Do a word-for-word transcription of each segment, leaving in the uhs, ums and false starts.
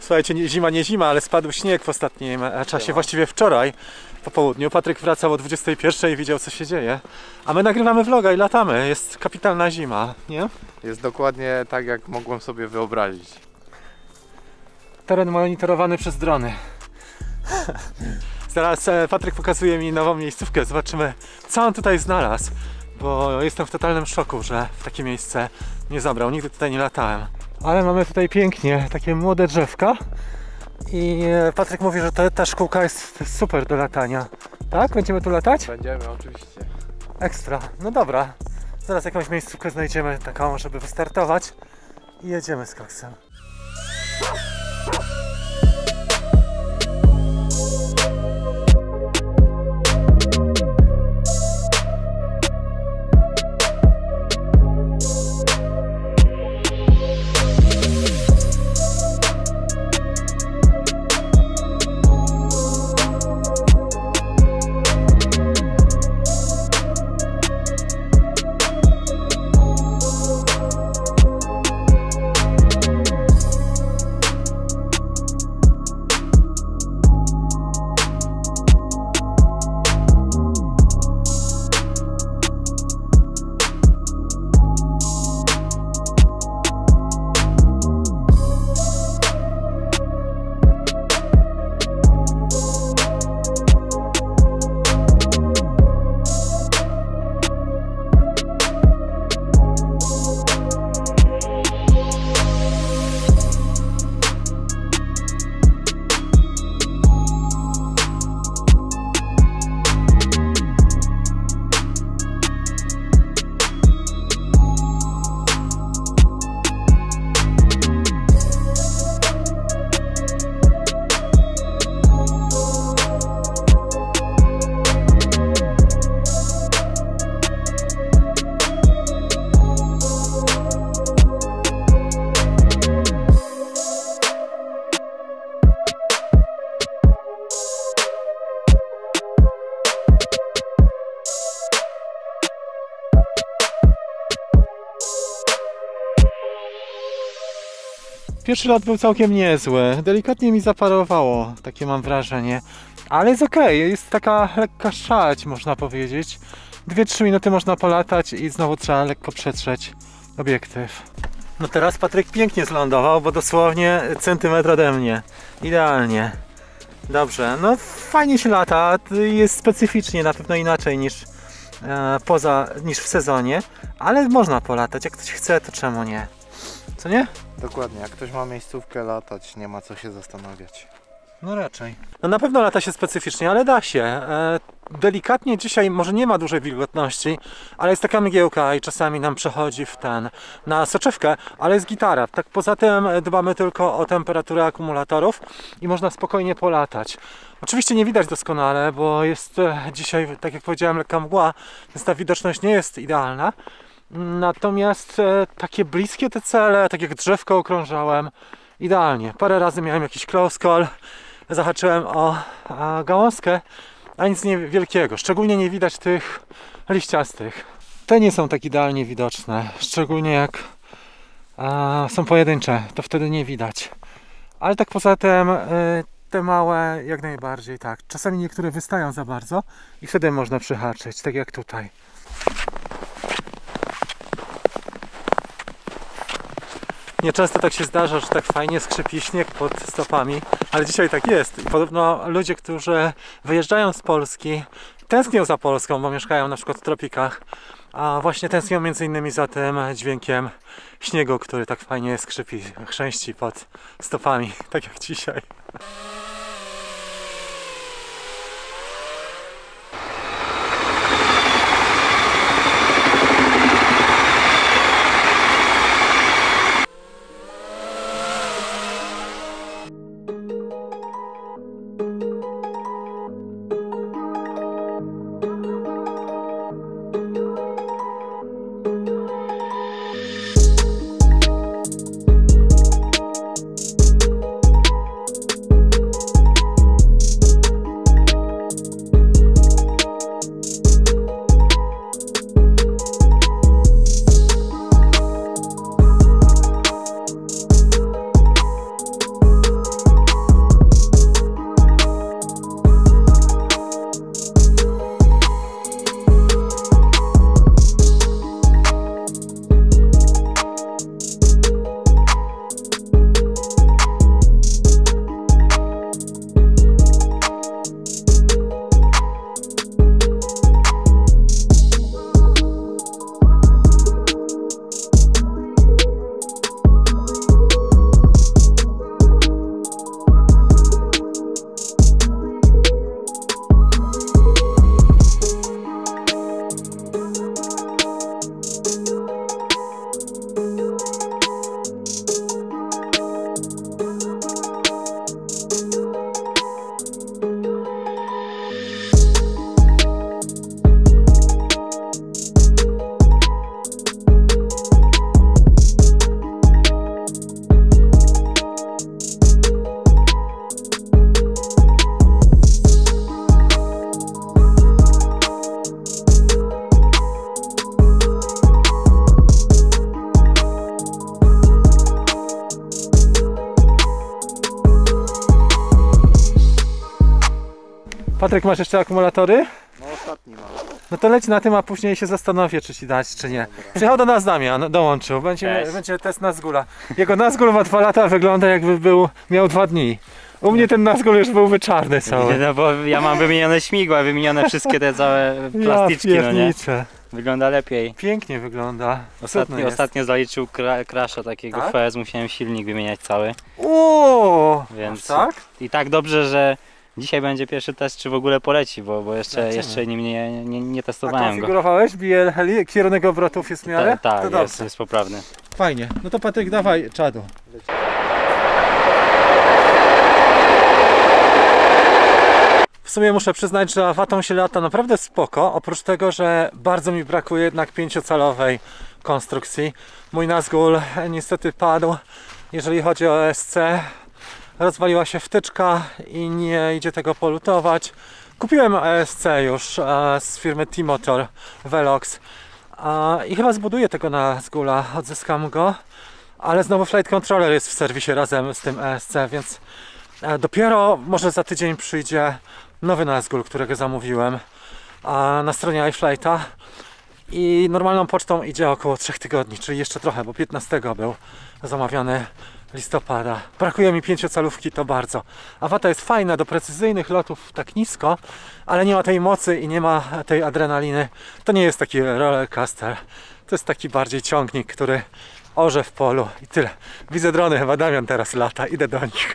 Słuchajcie, nie, zima nie zima, ale spadł śnieg w ostatnim czasie, właściwie wczoraj po południu. Patryk wracał o dwudziestej pierwszej i widział, co się dzieje. A my nagrywamy vloga i latamy. Jest kapitalna zima, nie? Jest dokładnie tak, jak mogłem sobie wyobrazić. Teren monitorowany przez drony. Zaraz Patryk pokazuje mi nową miejscówkę. Zobaczymy, co on tutaj znalazł. Bo jestem w totalnym szoku, że w takie miejsce nie zabrał. Nigdy tutaj nie latałem. Ale mamy tutaj pięknie takie młode drzewka. I Patryk mówi, że to, ta szkółka jest super do latania. Tak? Będziemy tu latać? Będziemy, oczywiście. Ekstra. No dobra. Zaraz jakąś miejscówkę znajdziemy taką, żeby wystartować. I jedziemy z koksem. Pierwszy lot był całkiem niezły, delikatnie mi zaparowało, takie mam wrażenie, ale jest ok, jest taka lekka szać, można powiedzieć. dwie trzy minuty można polatać i znowu trzeba lekko przetrzeć obiektyw. No teraz Patryk pięknie zlądował, bo dosłownie centymetr ode mnie, idealnie. Dobrze, no fajnie się lata, jest specyficznie, na pewno inaczej niż e, poza, niż w sezonie, ale można polatać, jak ktoś chce, to czemu nie? Co nie? Dokładnie, jak ktoś ma miejscówkę latać, nie ma co się zastanawiać. No raczej. No na pewno lata się specyficznie, ale da się. E, delikatnie dzisiaj może nie ma dużej wilgotności, ale jest taka mgiełka i czasami nam przechodzi w ten, na soczewkę, ale jest gitara. Tak poza tym dbamy tylko o temperaturę akumulatorów i można spokojnie polatać. Oczywiście nie widać doskonale, bo jest e, dzisiaj, tak jak powiedziałem, lekka mgła, więc ta widoczność nie jest idealna. Natomiast e, takie bliskie te cele, tak jak drzewko okrążałem, idealnie. Parę razy miałem jakiś close call, zahaczyłem o a, gałązkę, a nic niewielkiego. Szczególnie nie widać tych liściastych. Te nie są tak idealnie widoczne, szczególnie jak a, są pojedyncze, to wtedy nie widać. Ale tak poza tym e, te małe jak najbardziej tak. Czasami niektóre wystają za bardzo i wtedy można przyhaczyć, tak jak tutaj. Nieczęsto tak się zdarza, że tak fajnie skrzypi śnieg pod stopami, ale dzisiaj tak jest. I podobno ludzie, którzy wyjeżdżają z Polski, tęsknią za Polską, bo mieszkają na przykład w tropikach, a właśnie tęsknią między innymi za tym dźwiękiem śniegu, który tak fajnie skrzypi, chrzęści pod stopami, tak jak dzisiaj. Patryk, masz jeszcze akumulatory? No ostatni mam. No to leć na tym, a później się zastanowię, czy ci dać, czy nie. Przyjechał do nas Damian, dołączył. Będzie, Cześć. będzie test Nazgula. Jego Nazgul ma dwa lata, wygląda jakby był, miał dwa dni. U mnie ten Nazgul już byłby czarny cały. No bo ja mam wymienione śmigła, wymienione wszystkie te całe plastyczki, ja no nie? pierniczę. Wygląda lepiej. Pięknie wygląda. Ostatnio, ostatnio zaliczył kra crasha takiego Tak? F S, musiałem silnik wymieniać cały. O, Więc tak? I tak dobrze, że dzisiaj będzie pierwszy test, czy w ogóle poleci, bo, bo jeszcze, Zobaczymy. jeszcze nim nie, nie, nie A testowałem go. konfigurowałeś B L heli? Kierunek obrotów jest w miarę? Tak, To tak, dobrze. jest, jest poprawny. Fajnie. No to Patryk, dawaj czadu. W sumie muszę przyznać, że awatą się lata naprawdę spoko, oprócz tego, że bardzo mi brakuje jednak pięciocalowej konstrukcji. Mój Nazgul niestety padł, jeżeli chodzi o E S C. Rozwaliła się wtyczka i nie idzie tego polutować. Kupiłem E S C już e, z firmy T-Motor Velox e, i chyba zbuduję tego Nazgula, odzyskam go, ale znowu Flight Controller jest w serwisie razem z tym E S C, więc e, dopiero może za tydzień przyjdzie nowy Nazgul, którego zamówiłem a, na stronie iFlighta i normalną pocztą idzie około trzech tygodni, czyli jeszcze trochę, bo piętnastego był zamawiany listopada. Brakuje mi pięciocalówki, to bardzo. Awata jest fajna do precyzyjnych lotów tak nisko, ale nie ma tej mocy i nie ma tej adrenaliny. To nie jest taki rollercoaster. To jest taki bardziej ciągnik, który orze w polu i tyle. Widzę drony, chyba Damian teraz lata, idę do nich.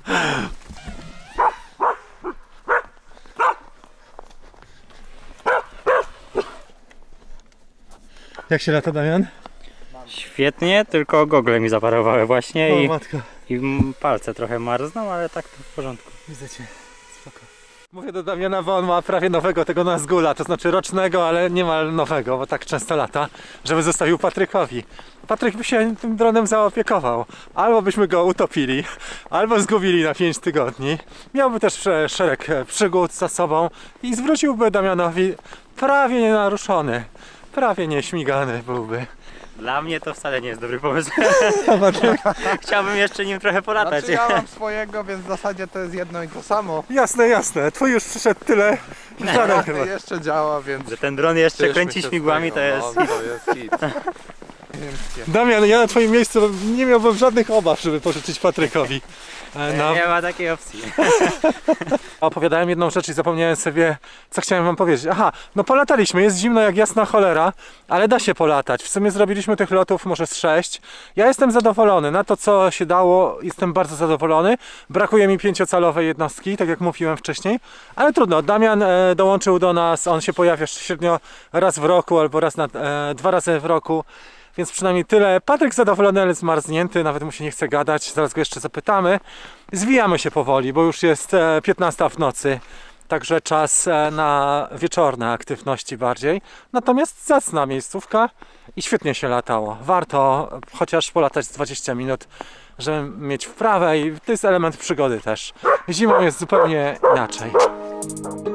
Jak się lata, Damian? Świetnie, tylko gogle mi zaparowały właśnie O i, matko, i m- palce trochę marzną, ale tak to w porządku. widzę cię. Spoko. Mówię do Damiana, bo on ma prawie nowego tego Nazgula, to znaczy rocznego, ale niemal nowego, bo tak często lata, żeby zostawił Patrykowi. Patryk by się tym dronem zaopiekował. Albo byśmy go utopili, albo zgubili na pięć tygodni. Miałby też e, szereg e, przygód za sobą i zwróciłby Damianowi prawie nienaruszony, prawie nieśmigany byłby. Dla mnie to wcale nie jest dobry pomysł. A Patryk? Chciałbym jeszcze nim trochę polatać. Znaczy ja mam swojego, więc w zasadzie to jest jedno i to samo. Jasne, jasne. Twój już przyszedł tyle. Żaden chyba. Jeszcze działa, więc... Że ten dron jeszcze cieszmy kręci się z śmigłami, tego, to jest... No, to jest hit. Niemskie. Damian, ja na twoim miejscu nie miałbym żadnych obaw, żeby pożyczyć Patrykowi. E, No. Nie ma takiej opcji. Opowiadałem jedną rzecz i zapomniałem sobie, co chciałem wam powiedzieć. Aha, no polataliśmy, jest zimno jak jasna cholera, ale da się polatać. W sumie zrobiliśmy tych lotów może z sześć. Ja jestem zadowolony, na to co się dało jestem bardzo zadowolony. Brakuje mi pięciocalowej jednostki, tak jak mówiłem wcześniej, ale trudno. Damian e, dołączył do nas, on się pojawia średnio raz w roku albo raz na, e, dwa razy w roku. Więc przynajmniej tyle. Patryk zadowolony, ale zmarznięty, nawet mu się nie chce gadać, zaraz go jeszcze zapytamy. Zwijamy się powoli, bo już jest e, piętnasta w nocy, także czas e, na wieczorne aktywności bardziej. Natomiast zacna miejscówka i świetnie się latało. Warto chociaż polatać dwadzieścia minut, żeby mieć wprawę i to jest element przygody też. Zimą jest zupełnie inaczej.